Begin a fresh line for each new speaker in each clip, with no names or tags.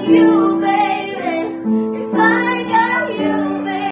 you, baby. If I got you, baby.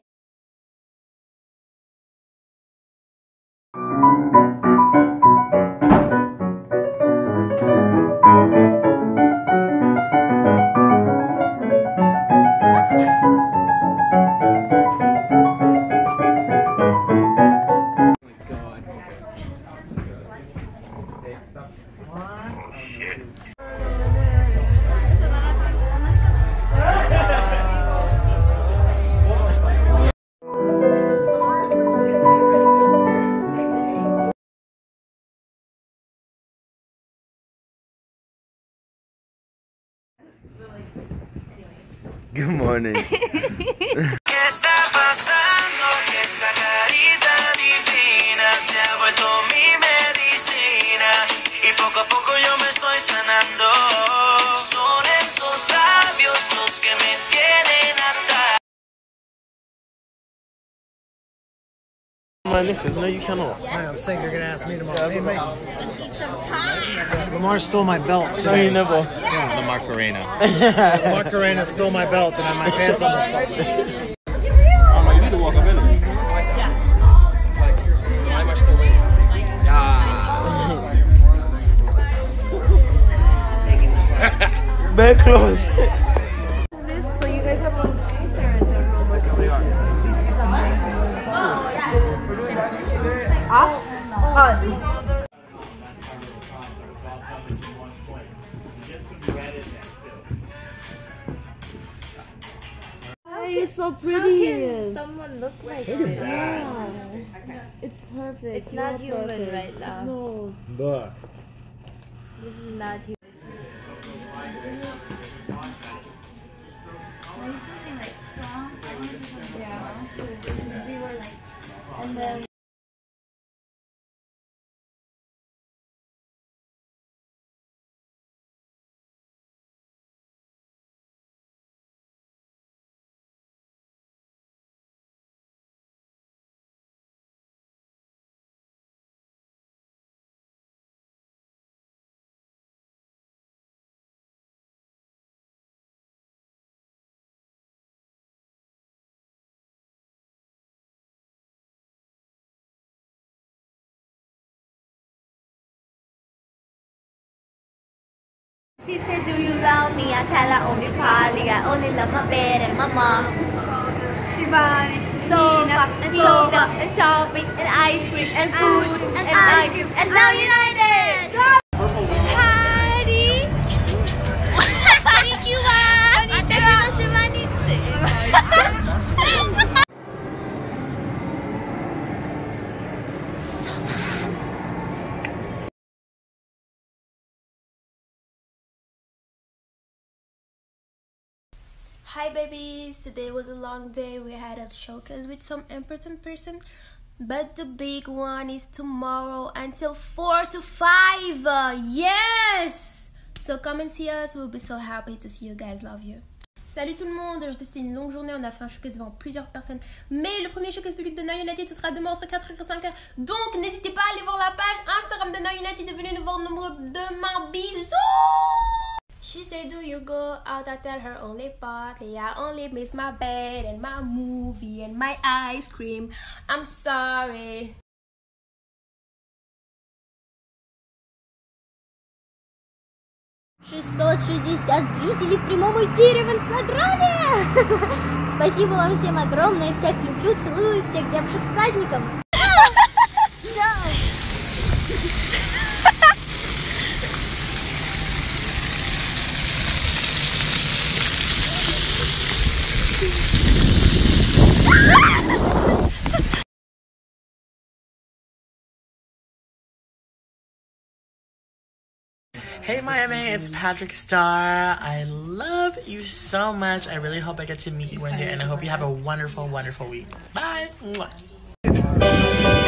Good morning.
¿Qué está pasando? Que esa carita divina se ha vuelto mi medicina y poco a poco yo me estoy sanando. Son esos labios los que me tienen atado.
My necklace, no you cannot.
I'm saying you're gonna ask me tomorrow. Hey, mate. Lamar stole my belt today.
No, you never.
Yeah.
The Macarena.
Macarena stole my belt and my pants almost fell.
You need to walk up in it. Yeah. It's like, why am I still waiting? Yeah.
Very close.
So you guys have one off? On. It's so pretty.
Someone look like
Look
this.
at that.
Yeah. It's perfect.
It's not
You're
human
perfect.
right now.
No.
Look.
This is not human.
And then
She said, do you love me? I tell her only partly. I only love my bed and my mom. She bought me sofa and shopping and ice cream and food and ice cream and now United. Heidi. Konnichiwa.
Hi babies, today was a long day. We had a showcase with some important person, but the big one is tomorrow until 4 to 5. Yes! So come and see us. We'll be so happy to see you guys. Love you. Salut tout le monde, aujourd'hui c'était une longue journée, on a fait un showcase devant plusieurs personnes, mais le premier showcase public de Now United ce sera demain entre 4h et 5h, donc n'hésitez pas à aller voir la page Instagram de Now United et venez nous voir nombreux demain. Bisous! She said, do you go out? I tell her only partly. I only miss my bed and my movie and my ice cream. I'm sorry.
660 зрителей в прямом эфире в Инстаграме! Спасибо вам всем огромное. Всех люблю, целую, всех девушек с праздником!
Hey Miami, it's Patrick Star. I love you so much. I really hope I get to meet you one day and I hope you have a wonderful, wonderful week. Bye! Mwah.